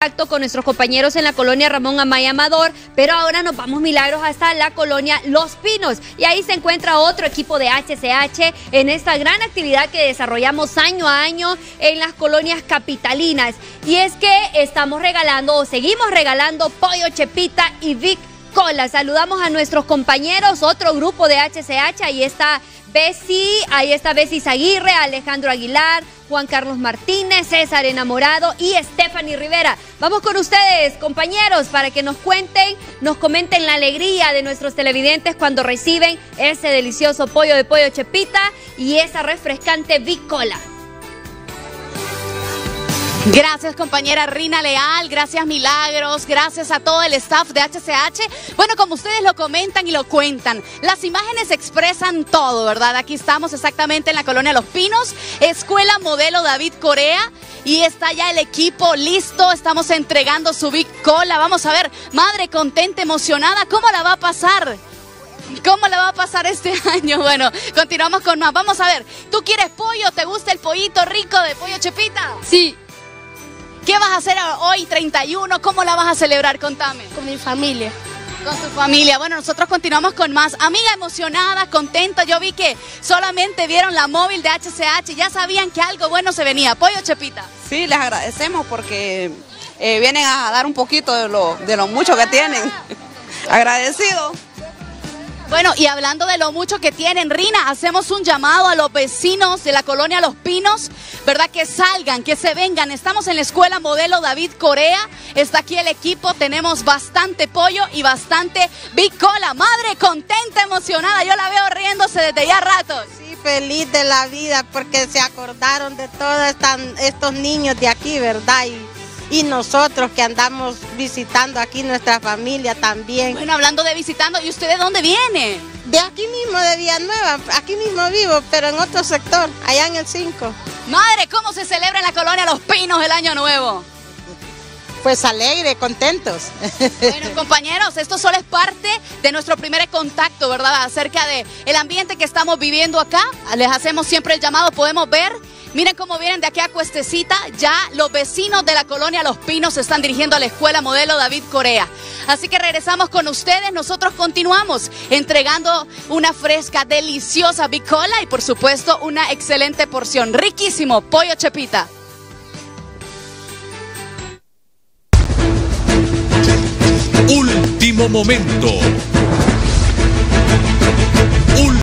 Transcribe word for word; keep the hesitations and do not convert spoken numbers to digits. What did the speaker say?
con nuestros compañeros en la colonia Ramón Amaya Amador, pero ahora nos vamos, Milagros, hasta la colonia Los Pinos, y ahí se encuentra otro equipo de H C H en esta gran actividad que desarrollamos año a año en las colonias capitalinas, y es que estamos regalando o seguimos regalando pollo Chepita y Vic Cola. Saludamos a nuestros compañeros, otro grupo de H C H, ahí está Bessie, ahí está Bessie Aguirre, Alejandro Aguilar, Juan Carlos Martínez, César Enamorado y Stephanie Rivera. Vamos con ustedes, compañeros, para que nos cuenten, nos comenten la alegría de nuestros televidentes cuando reciben ese delicioso pollo de pollo Chepita y esa refrescante Vic Cola. Gracias, compañera Rina Leal, gracias Milagros, gracias a todo el staff de H C H. Bueno, como ustedes lo comentan y lo cuentan, las imágenes expresan todo, ¿verdad? Aquí estamos exactamente en la colonia Los Pinos, Escuela Modelo David Corea, y está ya el equipo listo, estamos entregando su Vic Cola. Vamos a ver, madre contenta, emocionada, ¿cómo la va a pasar? ¿Cómo la va a pasar este año? Bueno, continuamos con más. Vamos a ver, ¿tú quieres pollo? ¿Te gusta el pollito rico de pollo Chepita? Sí. ¿Qué vas a hacer hoy, treinta y uno? ¿Cómo la vas a celebrar? Contame. Con mi familia. Con tu familia. Bueno, nosotros continuamos con más. Amiga emocionada, contenta. Yo vi que solamente vieron la móvil de H C H. Ya sabían que algo bueno se venía. Pollo Chepita. Sí, les agradecemos porque eh, vienen a dar un poquito de lo, de lo mucho que tienen. Agradecido. Bueno, y hablando de lo mucho que tienen, Rina, hacemos un llamado a los vecinos de la colonia Los Pinos, ¿verdad? Que salgan, que se vengan. Estamos en la Escuela Modelo David Corea, está aquí el equipo, tenemos bastante pollo y bastante Vic Cola. Madre contenta, emocionada, yo la veo riéndose desde ya ratos. Sí, feliz de la vida porque se acordaron de todos estan, estos niños de aquí, ¿verdad? Y, y nosotros que andamos visitando aquí nuestra familia también. Bueno, hablando de visitando, ¿y usted de dónde viene? De aquí mismo, de Villanueva, aquí mismo vivo, pero en otro sector, allá en el cinco. Madre, ¿cómo se celebra en la colonia Los Pinos el Año Nuevo? Pues alegre, contentos. Bueno, compañeros, esto solo es parte de nuestro primer contacto, ¿verdad? Acerca de el ambiente que estamos viviendo acá. Les hacemos siempre el llamado, podemos ver. Miren cómo vienen de aquí a Cuestecita, ya los vecinos de la colonia Los Pinos se están dirigiendo a la Escuela Modelo David Corea. Así que regresamos con ustedes, nosotros continuamos entregando una fresca, deliciosa Vic Cola y por supuesto una excelente porción, riquísimo pollo Chepita. Último momento.